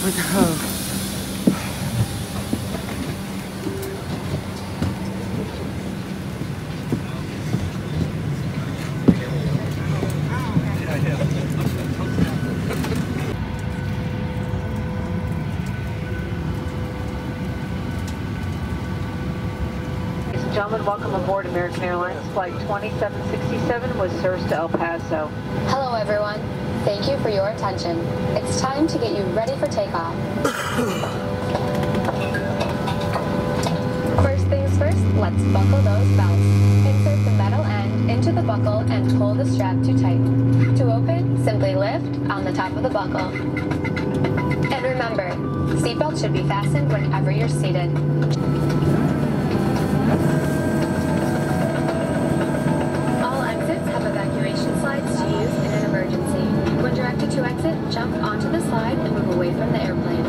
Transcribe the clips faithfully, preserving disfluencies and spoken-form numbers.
Gentlemen, welcome aboard American Airlines Flight twenty-seven sixty-seven with service to El Paso. Hello everyone. Thank you for your attention. It's time to get you ready for takeoff. First things first, let's buckle those belts. Insert the metal end into the buckle and pull the strap to tight. To open, simply lift on the top of the buckle. And remember, seatbelt should be fastened whenever you're seated. Slides to use in an emergency. When directed to exit, jump onto the slide and move away from the airplane.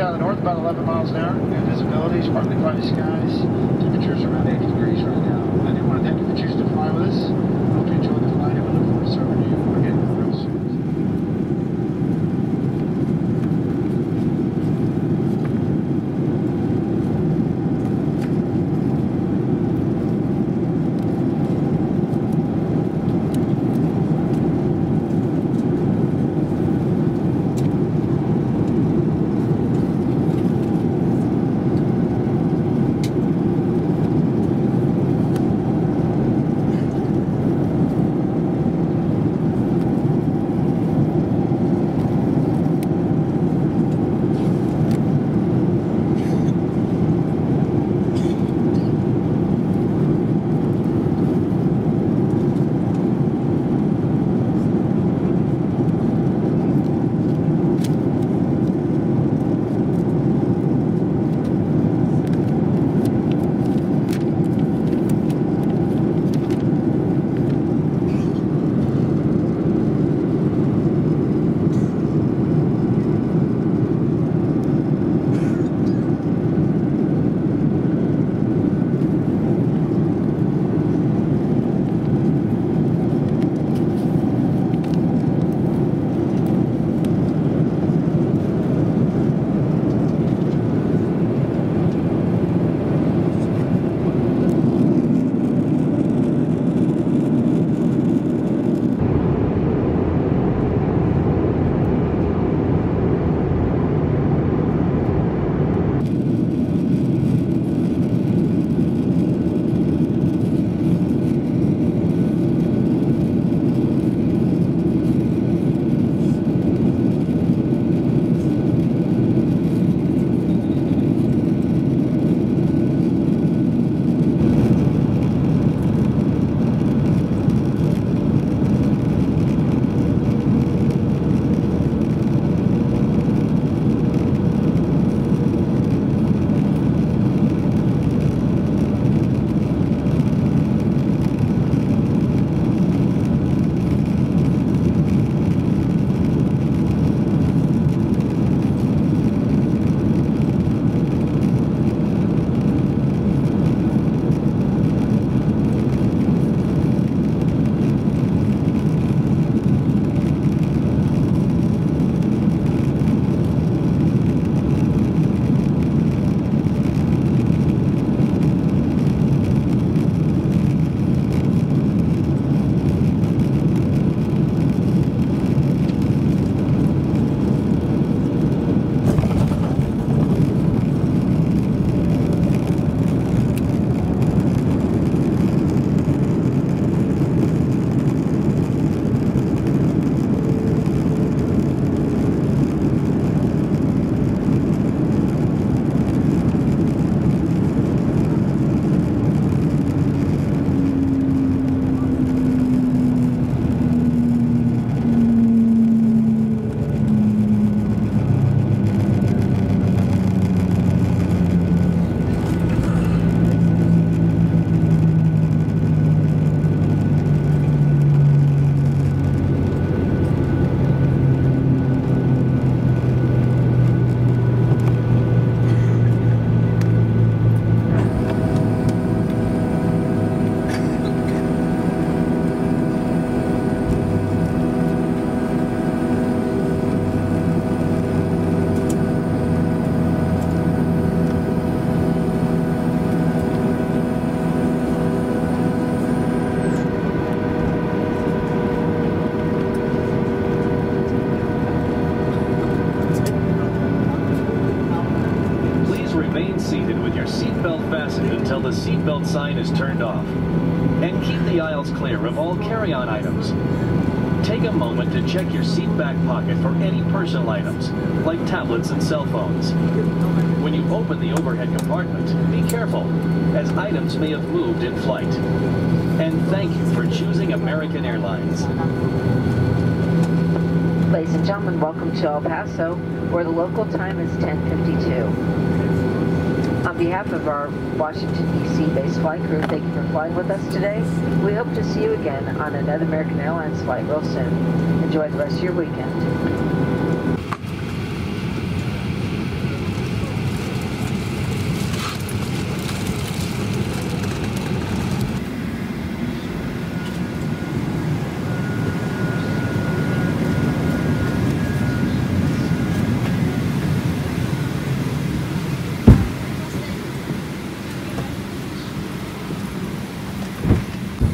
out of the north, about eleven miles an hour. Good visibility, partly cloudy skies. Temperatures around eighty degrees right now. I do want to thank you for choosing to fly with us. Hope you enjoy the flight, and we look forward to serving you again real soon. until the seatbelt sign is turned off. And keep the aisles clear of all carry-on items. Take a moment to check your seat back pocket for any personal items, like tablets and cell phones. When you open the overhead compartment, be careful, as items may have moved in flight. And thank you for choosing American Airlines. Ladies and gentlemen, welcome to El Paso, where the local time is ten fifty-two. On behalf of our Washington, D C-based flight crew, thank you for flying with us today. We hope to see you again on another American Airlines flight real soon. Enjoy the rest of your weekend.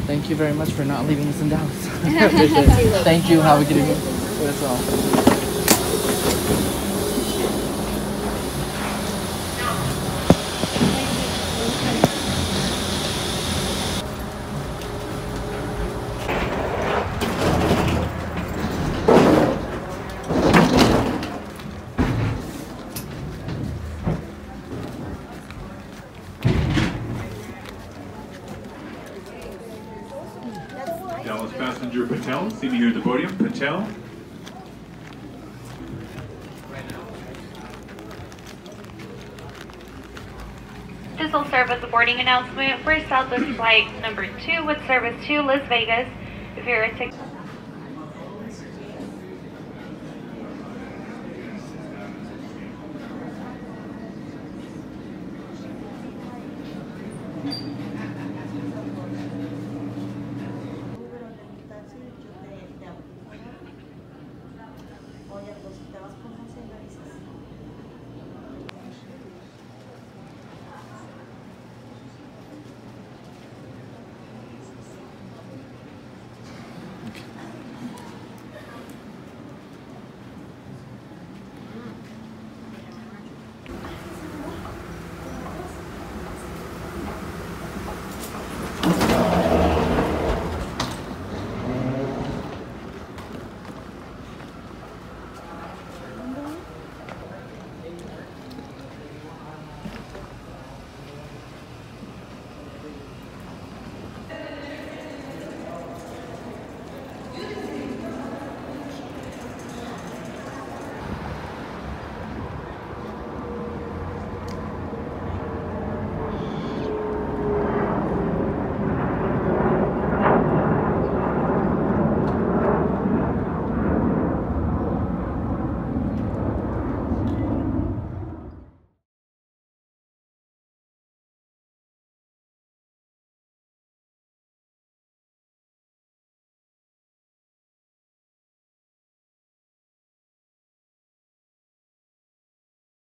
Thank you very much for not leaving us in Dallas. Appreciate it. Thank you. Have a good evening. That's all. Dallas passenger Patel, see me here at the podium. Patel. This will serve as a boarding announcement for Southwest flight number two with service to Las Vegas. If you're a